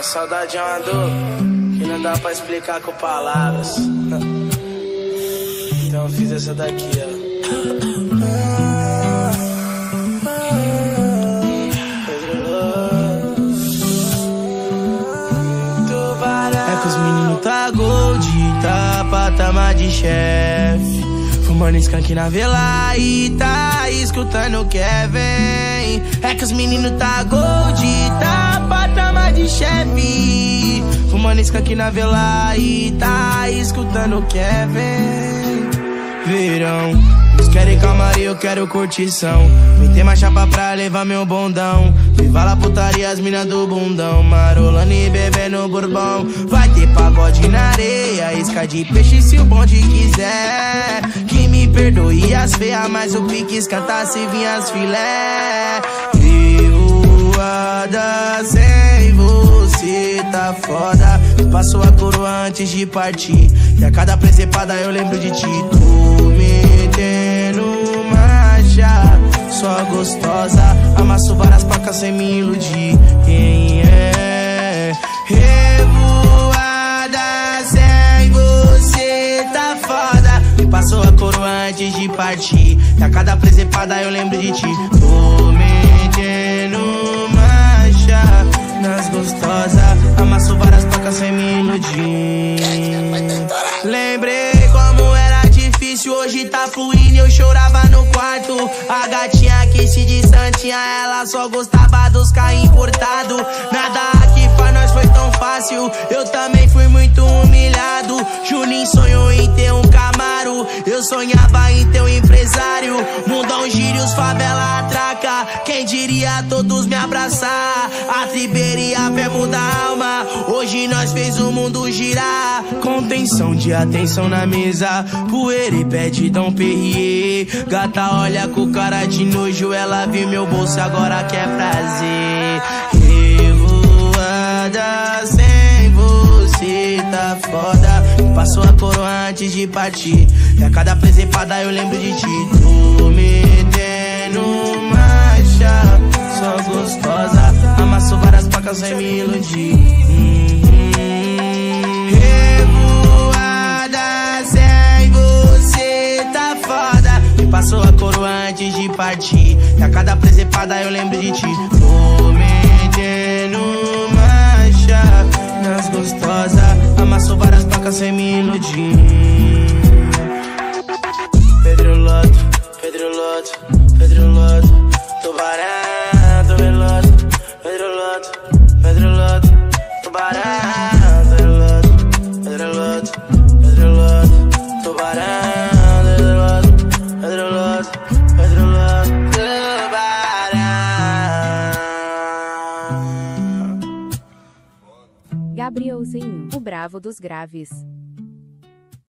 A saudade é uma dor que não dá pra explicar com palavras. Então eu fiz essa daqui, ó. É que os meninos tá gold, tá patamar de chefe. Fumando skunk na vela e tá escutando o Kevin. É que os meninos tá gold, tá patamar de chefe. Fumando skunk na vela e tá escutando o Kevin. Verão, eles querem calmaria, eu quero curtição. Meter mais chapa pra levar meu bondão. Viva lá putaria, as minas do bundão. Marolando e bebendo bourbon. Vai ter pagode na areia, isca de peixe se o bonde quiser. Que me perdoe as feias, mas o pique cantar se vinha as filé. Revoada sem você tá foda. Passou a coroa antes de partir. E a cada presepada eu lembro de ti. Tô metendo marcha, só gostosa. Amasso várias placas sem me iludir. Quem é? Revoada sem você tá foda. Me passou a coroa antes de partir. E a cada presepada eu lembro de ti. Tô metendo marcha nas gostosas. Amasso várias placas sem me iludir. Lembrei como era difícil, hoje tá fluindo, eu chorava no quarto. A gatinha que se distantinha, ela só gostava dos carros importados. Nada aqui pra nós foi tão fácil, eu também fui muito humilhado. Juninho sonhou em ter um Camaro, eu sonhava em ter um empresário. Mundão gira e os favela atraca, quem diria todos me abraçar. A triberia fé muda a alma, hoje nós fez o mundo girar. Contenção de atenção na mesa, poeira e pede Dom Perrier. Gata olha com cara de nojo, ela viu meu bolso agora quer prazer. Revoada sem você tá foda. Passou a coroa antes de partir. E a cada presepada eu lembro de ti. Tô metendo marcha, só gostosa. Amasso várias placas sem me iludir. Revoada sem você tá foda. Me passou a coroa antes de partir. E a cada presepada eu lembro de ti. Tô metendo marcha nas gostosas. Amasso várias placas sem me iludir. Pedro Loto, Pedro Loto, Pedro Loto. Tubarão, Pedro Loto, Pedro Loto, Pedro Loto. Tubarão, Pedro Loto, Pedro Loto, Pedro Loto. Tubarão, Pedro Loto, Pedro Loto, Pedro Loto. Gabrielzinho, o bravo dos graves.